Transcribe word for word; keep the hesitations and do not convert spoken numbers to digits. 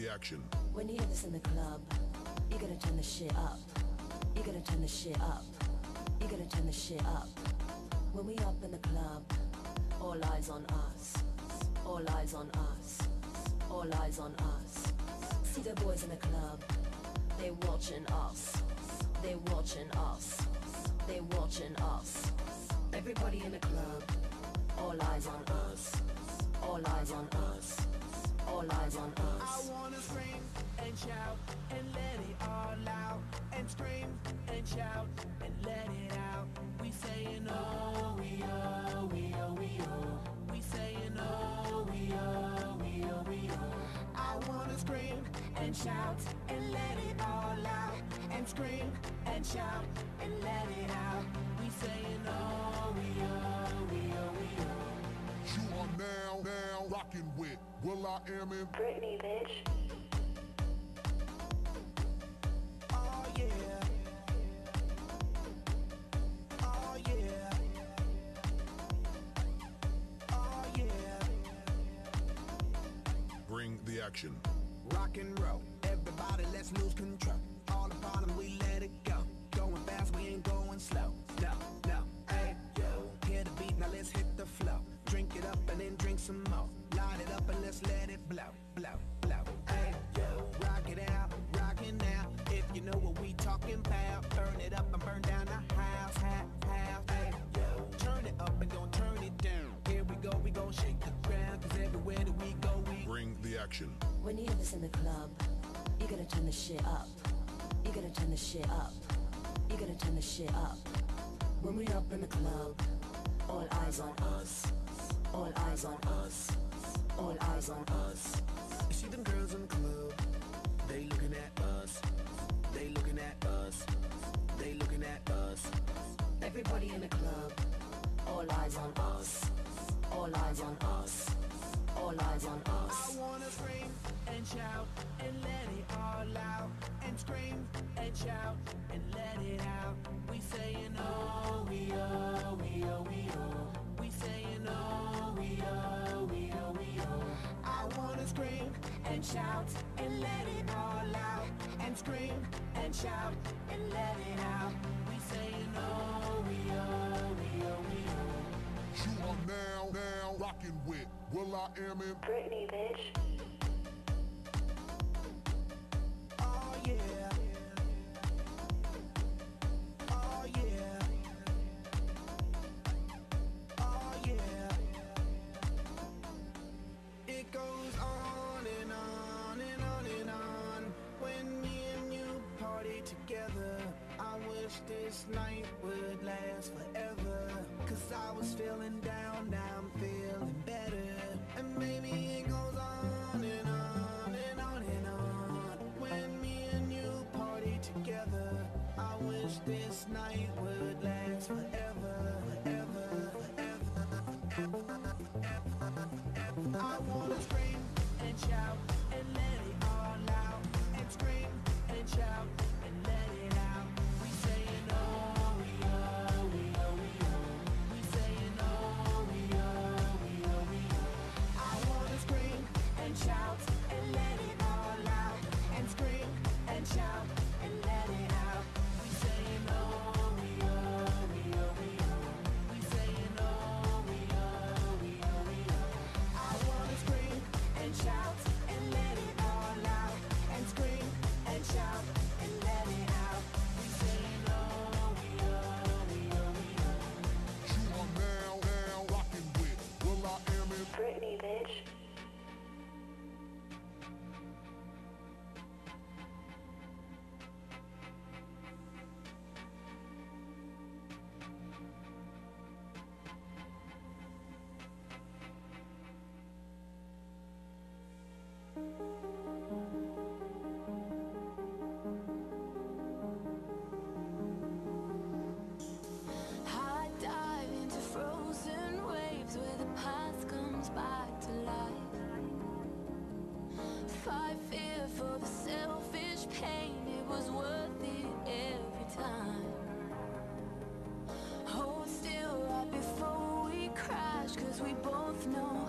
the action. When you hear this in the club, you gotta turn the shit up. You gotta turn the shit up. You gotta turn the shit up. When we up in the club, all eyes on us. All eyes on us. All eyes on us. See the boys in the club, they watching us. They watching us. They watching us. Everybody in the club, all eyes on us. All eyes on us. All eyes on us. I wanna scream and shout and let it all out. And scream and shout and let it out. We saying oh, we oh, we oh, we oh. We saying oh, we oh, we oh, we oh. I wanna scream and shout and let it all out. And scream and shout and let it out. We saying oh, we oh, we oh, we oh. You are now, now rocking with Will I Am in Britney, bitch. Oh yeah. Oh yeah. Oh yeah. Bring the action. Rock and roll, everybody let's lose control. All the bottom we let it go. Going fast, we ain't going slow. No, no, hey, yo. Hear the beat, now let's hit the flow. Drink it up and then drink some more. Light it up and let's let it blow, blow, blow. Hey, yo. Rock it out, rock it now. If you know what we talking about, burn it up and burn down the house, house, house. Hey, yo. Turn it up and don't turn it down. Here we go, we gon' shake the ground. Cause everywhere that we go, we Bring the action. When you hear this in the club, you gotta turn the shit up. You gotta turn the shit up. You gotta turn the shit up. When we up in the club, all eyes on us. All eyes on us. All eyes on us. You see them girls in the club, they looking at us. They looking at us. They looking at us. Everybody in the club, all eyes on us. All eyes on us. All eyes on us. I wanna scream and shout and let it all out. And scream and shout and let it out. We saying oh, we oh, we oh, we oh. We saying oh, we oh, we oh, we oh. I wanna scream and shout and let it all out. And scream and shout and let it out. We saying oh, we oh, we oh, we oh. You are now, now rocking with Will I Am in Britney, bitch. Oh yeah. Oh yeah. Oh yeah. It goes on and on and on and on. When me and you party together, I wish this night would last forever. Cause I was feeling down, now I'm feeling better. And maybe it goes on and on and on and on. When me and you party together, I wish this night would last forever, forever, forever, forever, forever. I wanna scream and shout and let it all out. And scream and shout and let it out. We saying oh, we oh, we oh, we oh. We saying oh, we oh, we oh, we oh. I wanna scream and shout and let it all out. And scream and shout and let it out. We saying oh, we oh, we oh, we oh. We saying oh, we oh, we oh, we oh. I wanna scream and shout and let it all out. And scream and shout and let it out. We saying oh, we oh, we oh, we oh. You are now, now rocking with Will I Am in Britney, bitch. I dive into frozen waves where the past comes back to life. Fight fear for the selfish pain, it was worth it every time. Hold still right before we crash, cause we both know